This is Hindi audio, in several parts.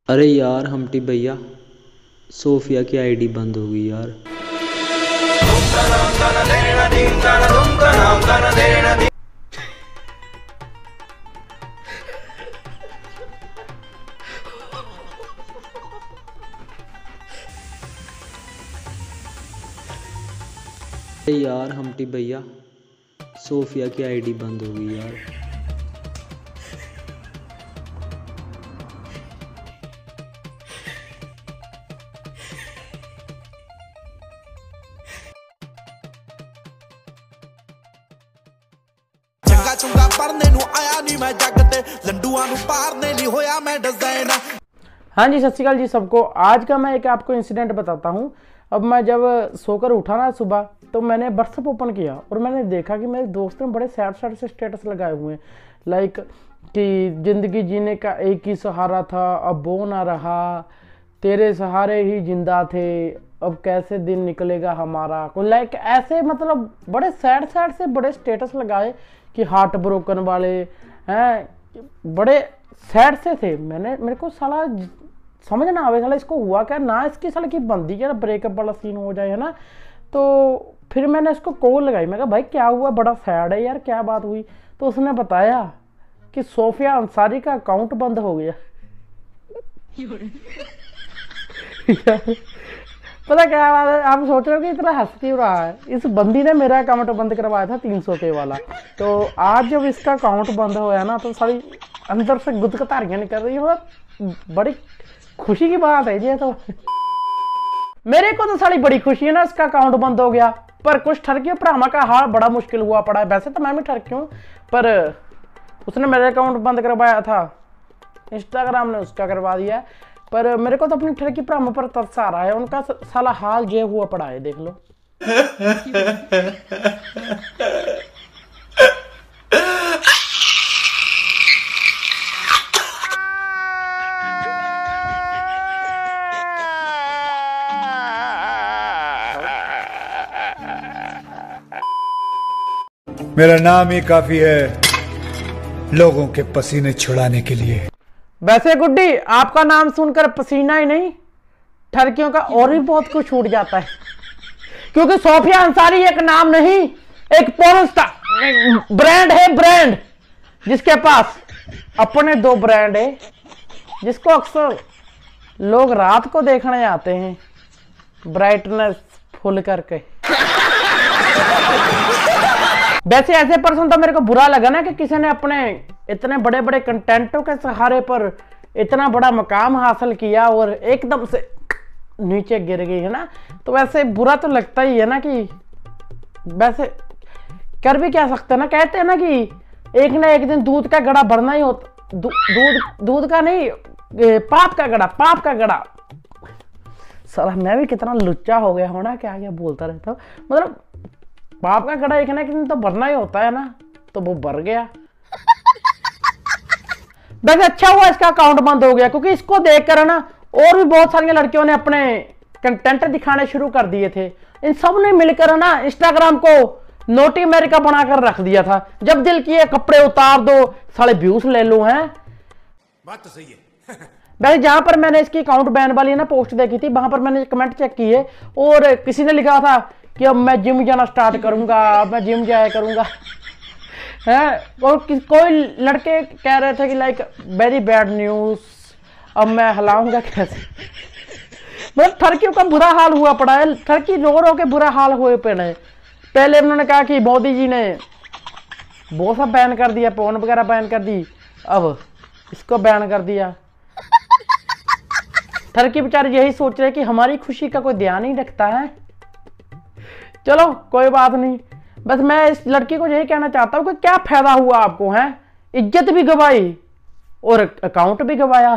अरे यार हम्टी भैया, सोफिया की आईडी बंद हो गई यार। अरे यार हम्टी भैया, सोफिया की आईडी बंद हो गई यार। चंगा चुंगा पढ़ने नू आया नहीं मैं जग ते लंडुआ नू पारने नहीं होया मैं डिजाइन। हाँ जी, सत श्री अकाल जी सबको। आज का मैं एक आपको इंसिडेंट बताता हूँ। अब मैं जब सोकर उठा ना सुबह, तो मैंने व्हाट्सएप ओपन किया और मैंने देखा कि मेरे दोस्त ने बड़े सैड सैड से स्टेटस लगाए हुए हैं। लाइक कि ज़िंदगी जीने का एक ही सहारा था, अब वो ना रहा, तेरे सहारे ही जिंदा थे, अब कैसे दिन निकलेगा हमारा। कोई लाइक ऐसे मतलब बड़े सैड सैड से बड़े स्टेटस लगाए कि हार्ट ब्रोकन वाले हैं, बड़े सैड से थे। मेरे को साला समझ ना आवे साला इसको हुआ क्या, ना इसकी साला की बनती क्या ब्रेकअप वाला सीन हो जाए, है ना। तो फिर मैंने इसको कॉल लगाई, मैं कहा भाई क्या हुआ, बड़ा सैड है यार, क्या बात हुई। तो उसने बताया कि सोफिया अंसारी का अकाउंट बंद हो गया। पता क्या बात है, आप सोच रहे हो कि इतना हंस क्यों रहा है। इस बंदी ने मेरा अकाउंट बंद करवाया था 300 के वाला। तो आज जब इसका अकाउंट बंद हुआ ना, तो सारी अंदर से गुदगुदारियां निकल रही है। बड़ी खुशी की बात है ये तो। मेरे को तो सारी बड़ी खुशी है ना, इसका अकाउंट बंद हो गया। पर कुछ ठरकियों भरावा का हाल बड़ा मुश्किल हुआ पड़ा है। वैसे तो मैं भी ठरकी हूँ, पर उसने मेरे अकाउंट बंद करवाया था, इंस्टाग्राम ने उसका करवा दिया। पर मेरे को तो अपनी ठरकी भरावा पर तरस आ रहा है। उनका साला हाल जे हुआ पड़ा है, देख लो। मेरा नाम ही काफी है लोगों के पसीने छुड़ाने के लिए। वैसे गुड्डी, आपका नाम सुनकर पसीना ही नहीं, ठरकियों का और भी बहुत कुछ छूट जाता है। क्योंकि सोफिया अंसारी एक नाम नहीं, एक ब्रांड है, ब्रांड जिसके पास अपने 2 ब्रांड है, जिसको अक्सर लोग रात को देखने आते हैं ब्राइटनेस फुल करके। वैसे ऐसे पर्सन तो मेरे को बुरा लगा ना कि किसी ने अपने इतने बड़े बड़े कंटेंटों के सहारे पर इतना बड़ा मकाम हासिल किया और एकदम से नीचे गिर गई, है ना। तो वैसे बुरा तो लगता ही है ना, कि वैसे कर भी क्या सकते हैं ना। कहते हैं ना कि एक ना एक दिन दूध का गड़ा भरना ही होता, दूध का नहीं, पाप का गड़ा। साला मैं भी कितना लुच्चा हो गया होना, क्या क्या बोलता रहता हूँ। मतलब पाप का गड़ा एक ना एक दिन तो भरना ही होता है ना, तो वो भर गया। वैसे अच्छा हुआ इसका अकाउंट बंद हो गया, क्योंकि इसको देखकर ना और भी बहुत सारी लड़कियों ने अपने कंटेंट दिखाने शुरू कर दिए थे। इन सब ने मिलकर ना इंस्टाग्राम को नोटी अमेरिका बनाकर रख दिया था। जब दिल किए कपड़े उतार दो, साले व्यूज ले लो, हैं। बात तो सही है। वैसे जहां पर मैंने इसकी अकाउंट बैन वाली ना पोस्ट देखी थी, वहां पर मैंने कमेंट चेक किए और किसी ने लिखा था कि अब मैं जिम जाना स्टार्ट करूंगा, अब मैं जिम जाया करूंगा, है। और कोई लड़के कह रहे थे कि लाइक वेरी बैड न्यूज, अब मैं हिलाऊंगा कैसे। मतलब ठरकियों का बुरा हाल हुआ पड़ा है, ठरकी रो रो के बुरा हाल हुए पड़े हैं। पहले उन्होंने कहा कि मोदी जी ने वो सब बैन कर दिया, फोन वगैरह बैन कर दी, अब इसको बैन कर दिया। ठरकी बेचारे यही सोच रहे कि हमारी खुशी का कोई ध्यान ही रखता है। चलो कोई बात नहीं, बस मैं इस लड़की को यही कहना चाहता हूँ कि क्या फायदा हुआ आपको, है। इज्जत भी गवाई और अकाउंट भी गवाया।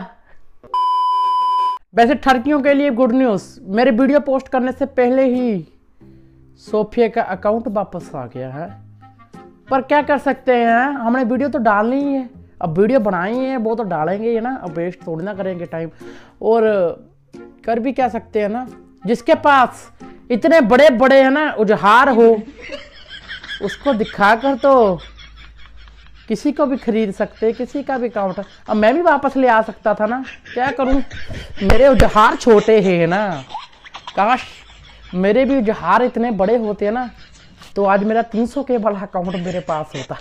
वैसे ठरकियों के लिए गुड न्यूज, मेरे वीडियो पोस्ट करने से पहले ही सोफिया का अकाउंट वापस आ गया है। पर क्या कर सकते हैं, हमने वीडियो तो डालनी ही है, अब वीडियो बनाई है वो तो डालेंगे ही ना, अब वेस्ट थोड़ी ना करेंगे टाइम। और कर भी क्या सकते हैं ना, जिसके पास इतने बड़े बड़े है ना उजहार हो, उसको दिखाकर तो किसी को भी खरीद सकते, किसी का भी अकाउंट। अब मैं भी वापस ले आ सकता था ना, क्या करूं, मेरे उजहार छोटे हैं ना। काश मेरे भी उजहार इतने बड़े होते हैं ना, तो आज मेरा 300 के वाला अकाउंट मेरे पास होता।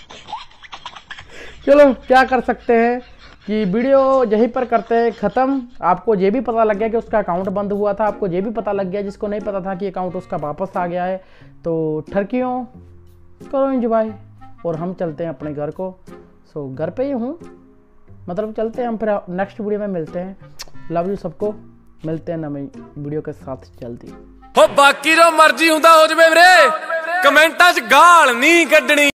चलो क्या कर सकते हैं कि वीडियो यहीं पर करते हैं ख़त्म। आपको ये भी पता लग गया कि उसका अकाउंट बंद हुआ था, आपको ये भी पता लग गया जिसको नहीं पता था कि अकाउंट उसका वापस आ गया है। तो ठरकियों करो एंजॉय, और हम चलते हैं अपने घर को। सो घर पे ही हूँ, मतलब चलते हैं हम, फिर नेक्स्ट वीडियो में मिलते हैं। लव यू सबको, मिलते हैं नई वीडियो के साथ जल्दी। हो बाकी जो मर्जी हुंदा हो जवे वीरे, कमेंटां 'च गाल नहीं कड्डनी।